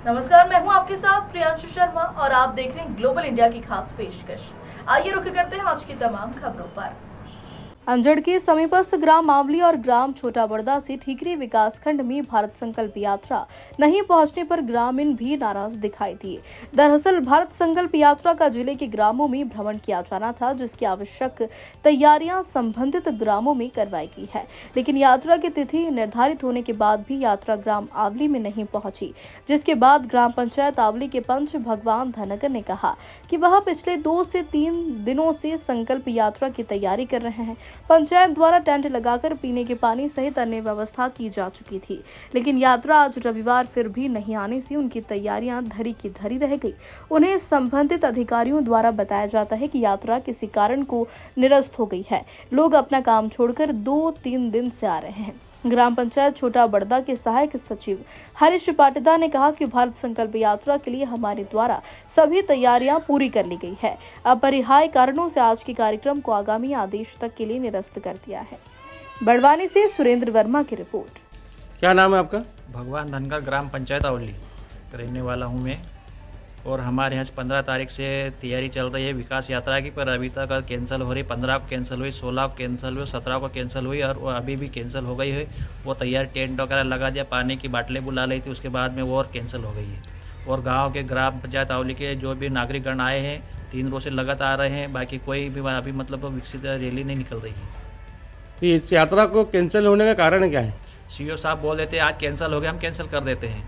नमस्कार, मैं हूं आपके साथ प्रियांशु शर्मा और आप देख रहे हैं ग्लोबल इंडिया की खास पेशकश। आइए रुक करते हैं आज की तमाम खबरों पर। अंजड़ के समीपस्थ ग्राम मावली और ग्राम छोटा बड़दा से ठीकरी विकासखंड में भारत संकल्प यात्रा नहीं पहुंचने पर ग्रामीण भी नाराज दिखाई दिए। दरअसल भारत संकल्प यात्रा का जिले के ग्रामों में भ्रमण किया जाना था, जिसकी आवश्यक तैयारियां संबंधित ग्रामों में करवाई गई है, लेकिन यात्रा की तिथि निर्धारित होने के बाद भी यात्रा ग्राम आवली में नहीं पहुंची, जिसके बाद ग्राम पंचायत आवली के पंच भगवान धनगर ने कहा कि वह पिछले 2 से 3 दिनों से संकल्प यात्रा की तैयारी कर रहे हैं। पंचायत द्वारा टेंट लगाकर पीने के पानी सहित अन्य व्यवस्था की जा चुकी थी, लेकिन यात्रा आज रविवार फिर भी नहीं आने से उनकी तैयारियां धरी की धरी रह गई। उन्हें संबंधित अधिकारियों द्वारा बताया जाता है कि यात्रा किसी कारण को निरस्त हो गई है। लोग अपना काम छोड़कर 2-3 दिन से आ रहे हैं। ग्राम पंचायत छोटा बड़दा के सहायक सचिव हरीश पाटीदार ने कहा कि भारत संकल्प यात्रा के लिए हमारे द्वारा सभी तैयारियां पूरी कर ली गई है। अपरिहार्य कारणों से आज के कार्यक्रम को आगामी आदेश तक के लिए निरस्त कर दिया है। बड़वानी से सुरेंद्र वर्मा की रिपोर्ट। क्या नाम है आपका? भगवान धनगर, ग्राम पंचायत आवली रहने वाला हूँ मैं। और हमारे यहाँ 15 तारीख से तैयारी चल रही है विकास यात्रा की, पर अभी तक कैंसिल हो रही। 15 को कैंसिल हुई, 16 को कैंसिल हुई, 17 को कैंसिल हुई और अभी भी कैंसिल हो गई है। वो तैयारी टेंट वगैरह लगा दिया, पानी की बाटलें बुला ली थी, उसके बाद में वो और कैंसिल हो गई है। और गाँव के ग्राम पंचायत आवली के जो भी नागरिकगण आए हैं 3 रोज से लगातार आ रहे हैं, बाकी कोई भी अभी मतलब विकसित रैली नहीं निकल रही है। इस यात्रा को कैंसिल होने का कारण क्या है? सीओ साहब बोल देते हैं आज कैंसिल हो गया, हम कैंसिल कर देते हैं।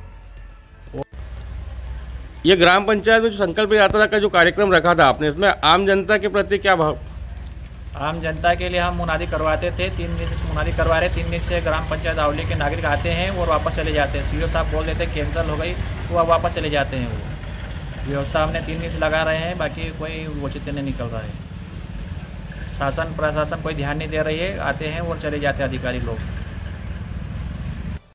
ये ग्राम पंचायत में जो संकल्प यात्रा का जो कार्यक्रम रखा था आपने, इसमें आम जनता के प्रति क्या भाव? आम जनता के लिए हम मुनादी करवाते थे, 3 दिन से मुनादी करवा रहे। 3 दिन से ग्राम पंचायत आवली के नागरिक आते हैं और वापस चले जाते हैं। सीओ साहब बोल देते हैं कैंसिल हो गई, वो वापस चले जाते हैं। वो व्यवस्था हमने 3 दिन से लगा रहे हैं, बाकी कोई उचित नहीं निकल रहा है। शासन प्रशासन कोई ध्यान नहीं दे रही है, आते हैं और चले जाते हैं अधिकारी लोग।